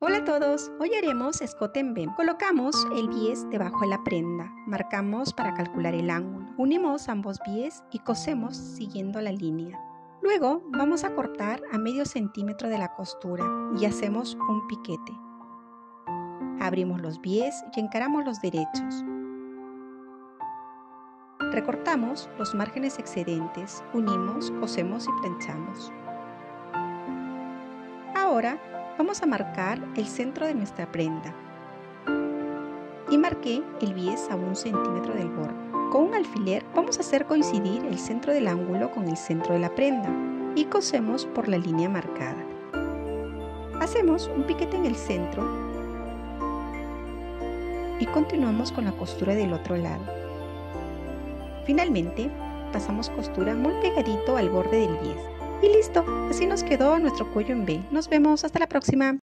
Hola a todos, hoy haremos escote en V. Colocamos el bies debajo de la prenda, marcamos para calcular el ángulo, unimos ambos bies y cosemos siguiendo la línea. Luego vamos a cortar a medio centímetro de la costura y hacemos un piquete. Abrimos los bies y encaramos los derechos. Recortamos los márgenes excedentes, unimos, cosemos y planchamos. Ahora vamos a marcar el centro de nuestra prenda y marqué el bies a 1 centímetro del borde. Con un alfiler vamos a hacer coincidir el centro del ángulo con el centro de la prenda y cosemos por la línea marcada. Hacemos un piquete en el centro y continuamos con la costura del otro lado. Finalmente pasamos costura muy pegadito al borde del bies. Y listo, así nos quedó nuestro cuello en V. Nos vemos, hasta la próxima.